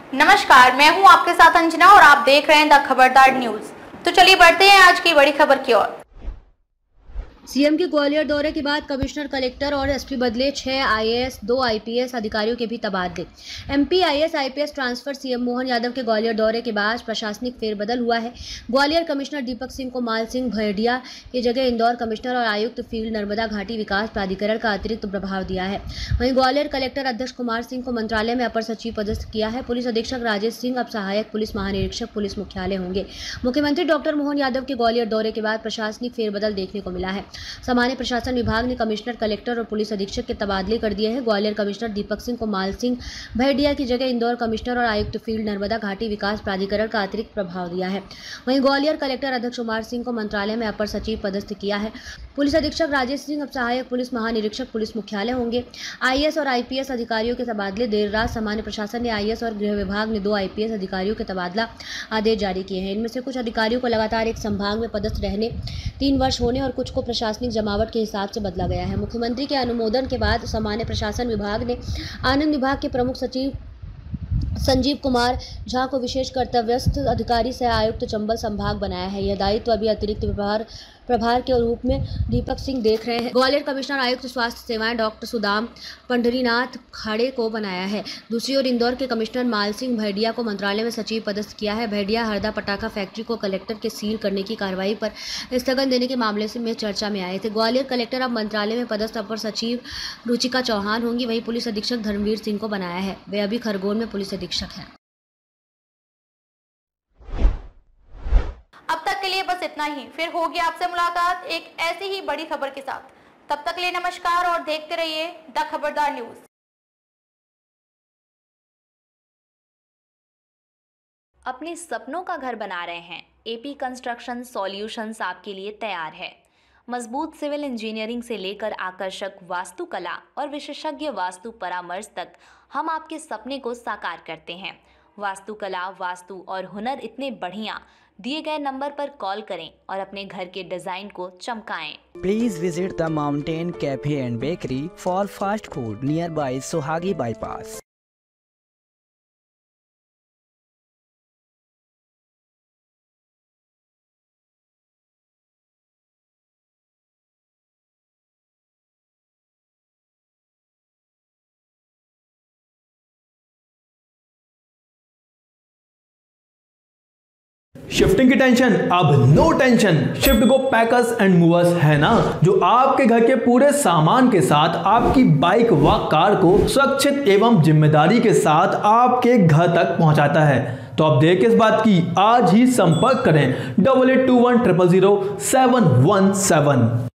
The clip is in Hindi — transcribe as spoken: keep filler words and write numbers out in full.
नमस्कार, मैं हूं आपके साथ अंजना और आप देख रहे हैं द खबरदार न्यूज। तो चलिए बढ़ते हैं आज की बड़ी खबर की ओर। सीएम के ग्वालियर दौरे के बाद कमिश्नर, कलेक्टर और एसपी बदले। छह आईएएस, दो आईपीएस अधिकारियों के भी तबादले। MP IAS IPS transfer. CM Mohan Yadav के ग्वालियर दौरे के बाद प्रशासनिक फेरबदल हुआ है। ग्वालियर कमिश्नर दीपक सिंह को माल सिंह भैडिया की जगह इंदौर कमिश्नर और आयुक्त फील्ड नर्मदा घाटी विकास प्राधिकरण का अतिरिक्त प्रभार दिया है। वहीं ग्वालियर कलेक्टर अध्यक्ष कुमार सिंह को मंत्रालय में अपर सचिव पदस्थ किया है। पुलिस अधीक्षक राजेश सिंह अब सहायक पुलिस महानिरीक्षक पुलिस मुख्यालय होंगे। मुख्यमंत्री डॉक्टर मोहन यादव के ग्वालियर दौरे के बाद प्रशासनिक फेरबदल देखने को मिला है। सामान्य प्रशासन विभाग ने कमिश्नर, कलेक्टर और पुलिस अधीक्षक के तबादले कर दिए हैं। ग्वालियर कमिश्नर दीपक सिंह को माल सिंह भैडिया की जगह इंदौर कमिश्नर और आयुक्त फील्ड नर्मदा घाटी विकास प्राधिकरण का अतिरिक्त प्रभाव दिया है। वहीं ग्वालियर कलेक्टर अध्यक्ष कुमार सिंह को मंत्रालय में अपर सचिव पदस्थ किया है। पुलिस अधीक्षक राजेश सिंह अब सहायक पुलिस महानिरीक्षक पुलिस मुख्यालय होंगे। आईएएस और आईपीएस अधिकारियों के तबादले। देर रात सामान्य प्रशासन ने आईएएस और गृह विभाग ने दो आईपीएस अधिकारियों के तबादला आदेश जारी किए हैं। इनमें से कुछ अधिकारियों को लगातार एक संभाग में पदस्थ रहने, तीन वर्ष होने और कुछ को प्रशासनिक जमावट के हिसाब से बदला गया है। मुख्यमंत्री के अनुमोदन के बाद सामान्य प्रशासन विभाग ने आनंद विभाग के प्रमुख सचिव संजीव कुमार झा को विशेष कर्तव्यस्थ अधिकारी सह आयुक्त चंबल संभाग बनाया है। यह दायित्व अभी अतिरिक्त प्रभार प्रभार के रूप में दीपक सिंह देख रहे हैं। ग्वालियर कमिश्नर आयुक्त स्वास्थ्य सेवाएं डॉक्टर सुदाम पंढरीनाथ खाड़े को बनाया है। दूसरी ओर इंदौर के कमिश्नर माल सिंह भैडिया को मंत्रालय में सचिव पदस्थ किया है। भैडिया हरदा पटाखा फैक्ट्री को कलेक्टर के सील करने की कार्रवाई पर स्थगन देने के मामले से में चर्चा में आए थे। ग्वालियर कलेक्टर अब मंत्रालय में पदस्थ अपर सचिव रुचिका चौहान होंगी। वहीं पुलिस अधीक्षक धर्मवीर सिंह को बनाया है। वे अभी खरगोन में पुलिस अधीक्षक हैं। अब तक के लिए बस इतना ही। फिर होगी आपसे मुलाकात एक ऐसी ही बड़ी खबर के साथ। तब तक के लिए नमस्कार और देखते रहिए द खबरदार न्यूज। अपने सपनों का घर बना रहे हैं? एपी कंस्ट्रक्शन सॉल्यूशंस आपके लिए तैयार है। मजबूत सिविल इंजीनियरिंग से लेकर आकर्षक वास्तुकला और विशेषज्ञ वास्तु परामर्श तक हम आपके सपने को साकार करते हैं। वास्तुकला, वास्तु और हुनर इतने बढ़िया। दिए गए नंबर पर कॉल करें और अपने घर के डिजाइन को चमकाएं। Please visit the mountain cafe and bakery for fast food nearby Sohagi bypass. Shifting की टेंशन अब no tension. Shift go packers and movers है ना, जो आपके घर के पूरे सामान के साथ आपकी बाइक व कार को सुरक्षित एवं जिम्मेदारी के साथ आपके घर तक पहुंचाता है। तो अब देर किस बात की, आज ही संपर्क करें double eight two one triple zero seven one seven.